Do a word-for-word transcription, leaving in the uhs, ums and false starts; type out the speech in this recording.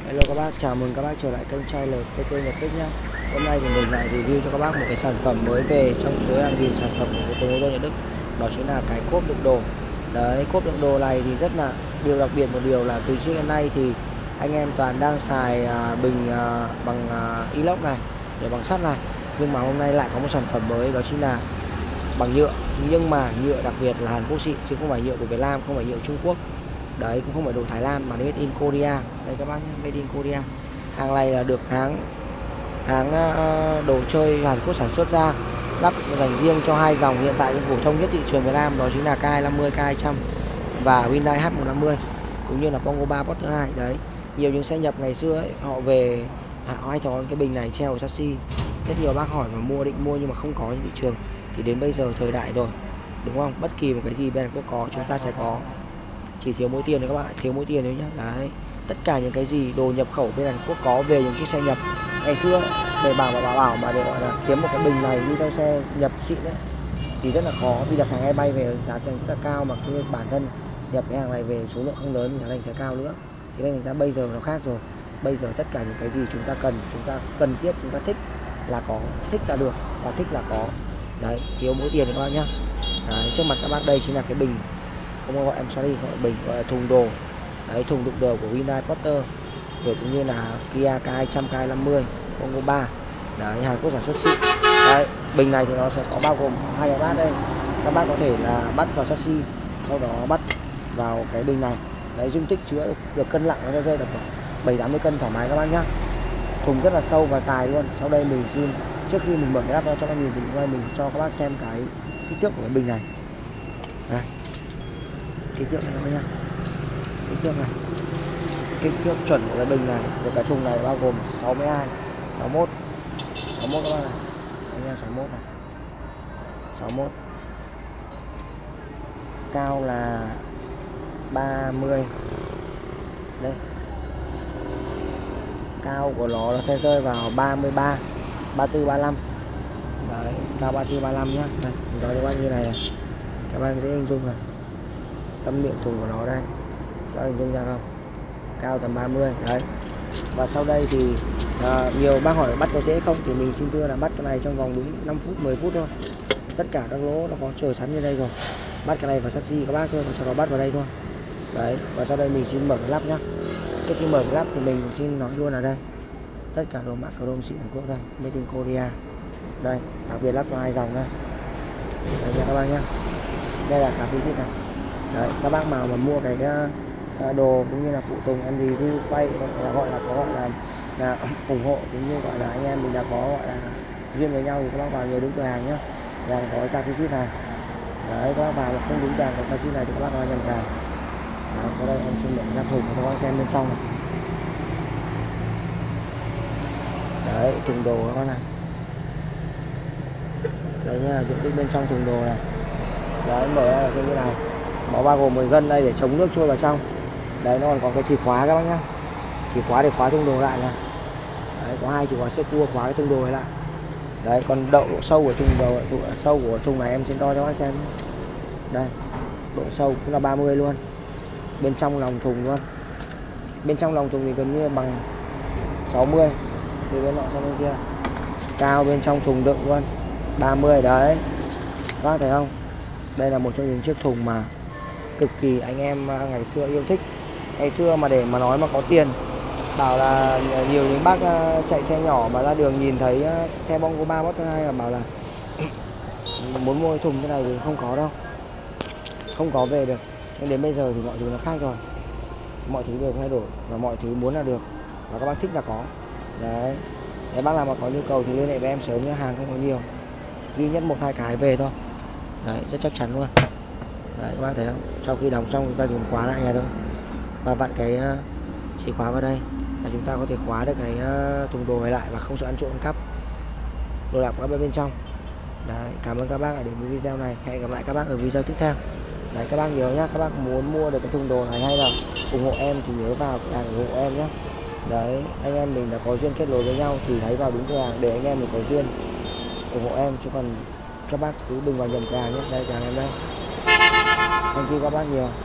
Hello các bác, chào mừng các bác trở lại kênh channel tê tê Nhật Tích nhé. Hôm nay thì mình lại review cho các bác một cái sản phẩm mới về trong chuỗi hàng nghìn sản phẩm của Tùng ô tô Nhật Đức. Đó chính là cái cốp đựng đồ. Đấy, cốp đựng đồ này thì rất là điều đặc biệt một điều là từ trước đến nay thì anh em toàn đang xài à, bình à, bằng à, inox này, để bằng sắt này. Nhưng mà hôm nay lại có một sản phẩm mới, đó chính là bằng nhựa, nhưng mà nhựa đặc biệt là Hàn Quốc xịn, chứ không phải nhựa của Việt Nam, không phải nhựa Trung Quốc. Đấy, cũng không phải đồ Thái Lan mà made in Korea. Đây các bác nhé, made in Korea. Hàng này là được hãng hãng uh, đồ chơi Hàn Quốc sản xuất ra, lắp dành riêng cho hai dòng hiện tại phổ thông nhất thị trường Việt Nam, đó chính là K hai năm mươi, K hai trăm và Hyundai H một năm mươi, cũng như là Pongo ba Porter hai. Đấy, nhiều những xe nhập ngày xưa ấy, họ về họ hay có cái bình này treo chassis. Rất nhiều bác hỏi mà mua, định mua nhưng mà không có trên thị trường. Thì đến bây giờ thời đại rồi, đúng không? Bất kỳ một cái gì bên Hàn Quốc có, chúng ta sẽ có. Chỉ thiếu mỗi tiền thôi các bạn, thiếu mỗi tiền thôi nhá. Đấy, tất cả những cái gì đồ nhập khẩu bên Hàn Quốc có về những chiếc xe nhập ngày xưa để bảo mà bảo bảo mà để gọi là kiếm một cái bình này đi theo xe nhập xịn đấy thì rất là khó, vì đặt hàng e bay về giá thành rất là cao, mà cái bản thân nhập cái hàng này về số lượng không lớn thì giá thành sẽ cao nữa. Thế nên người ta bây giờ nó khác rồi. Bây giờ tất cả những cái gì chúng ta cần, chúng ta cần thiết, chúng ta thích là có, thích là được và thích là có. Đấy, thiếu mỗi tiền các bác nhá. Đấy, trước mặt các bác đây chính là cái bình, không gọi em sorry, gọi là bình, gọi là thùng đồ. Đấy, thùng đựng đồ của Hyundai Porter, rồi cũng như là Kia K hai trăm, K hai năm mươi, Pongo ba. Đấy, Hàn Quốc sản xuất xịn. Đấy, bình này thì nó sẽ có bao gồm hai cái bát đây. Các bác có thể là bắt vào chassis, sau đó bắt vào cái bình này. Đấy, dung tích chứa được, được cân nặng nó sẽ rơi tầm bảy tám mươi cân thoải mái các bác nhá. Thùng rất là sâu và dài luôn. Sau đây mình xin, trước khi mình mở cái nắp ra cho các nhìn, thì mình cho các bác xem cái kích thước của cái bình này. Đây, kích thước này các bác nhá, kích thước này, kích thước chuẩn của cái bình này, của cái thùng này bao gồm sáu mươi hai, sáu mươi mốt, sáu mươi mốt các bác này, đây nha, sáu mươi mốt này, sáu mươi mốt, cao là ba mươi, đây, cao của nó nó sẽ rơi vào ba mươi ba, ba mươi tư, ba mươi lăm. Đấy, cao ba mươi tư, ba mươi lăm nhá. Đây, mình nói cho các bác như này này, các bác dễ hình dung này, tấm miệng thùng của nó đây, các bác hình dung ra không, cao tầm ba mươi. Đấy, và sau đây thì à, nhiều bác hỏi bắt có dễ không, thì mình xin thưa là bắt cái này trong vòng đúng năm phút, mười phút thôi. Tất cả các lỗ nó có chờ sẵn như đây rồi, bắt cái này vào chassis các bác thôi, sau đó bắt vào đây thôi. Đấy, và sau đây mình xin mở cái lắp nhá. Trước khi mở cái lắp thì mình xin nói luôn là đây, tất cả đồ mạ chrome xịn Hàn Quốc đây, made in Korea. Đây, đặc biệt lắp cho hai dòng đây. Đây nha các bác nhá, đây là cà phê xịn này. Đấy, các bác nào mà mua cái uh, đồ cũng như là phụ tùng em review quay, là gọi là có gọi là, là ủng hộ, cũng như gọi là anh em mình đã có gọi là duyên với nhau, thì các bác vào nhiều đúng cửa hàng nhá. Và có cái cà phê xịn này. Đấy, các bác vào mà không đúng cửa hàng có cà phê này thì các bác vào nhầm hàng. Sau đây em xin mở ra thùng cho các bác xem bên trong này. Đấy, thùng đồ các bác này. Đấy nha, diện tích bên trong thùng đồ này. Đấy, mở ra là như này. Nó bao gồm mười gân đây để chống nước trôi vào trong. Đấy, nó còn có cái chìa khóa các bác nhá, chìa khóa để khóa thùng đồ lại này. Đấy, có hai chìa khóa sơ cua khóa cái thùng đồ này lại. Đấy, còn độ sâu của thùng đồ, độ sâu của thùng này em xin đo cho các bác xem. Đây, độ sâu cũng là ba mươi luôn. Bên trong lòng thùng luôn, bên trong lòng thùng thì gần như bằng sáu mươi, từ bên nọ sang bên kia. Cao bên trong thùng đựng luôn ba mươi. Đấy, các bác thấy không, đây là một trong những chiếc thùng mà cực kỳ anh em ngày xưa yêu thích. Ngày xưa mà để mà nói mà có tiền, bảo là nhiều những bác chạy xe nhỏ mà ra đường nhìn thấy xe Pongo ba Porter hai mà bảo là muốn mua thùng cái này thì không có đâu, không có về được. Nhưng đến bây giờ thì mọi thứ nó khác rồi, mọi thứ đều thay đổi và mọi thứ muốn là được, và các bác thích là có. Đấy, nếu bác nào mà có nhu cầu thì liên hệ với em sớm nhé, hàng không có nhiều, duy nhất một hai cái về thôi. Đấy, rất chắc chắn luôn. Đấy, các bác thấy không, sau khi đóng xong chúng ta dùng khóa lại này thôi, và vặn cái chìa khóa vào đây là chúng ta có thể khóa được cái thùng đồ này lại và không sợ ăn trộm ăn cắp đồ đạc của các bên trong. Đấy, cảm ơn các bác đã đến với video này, hẹn gặp lại các bác ở video tiếp theo. Đấy, các bác nhớ nhá, các bác muốn mua được cái thùng đồ này hay là ủng hộ em thì nhớ vào cửa hàng ủng hộ em nhé. Đấy, anh em mình đã có duyên kết nối với nhau thì hãy vào đúng cửa hàng để anh em mình có duyên ủng hộ em, chứ còn các bác cứ đừng vào nhầm cửa hàng nhé. Đây cửa hàng em đây. Thank you các bác nhiều.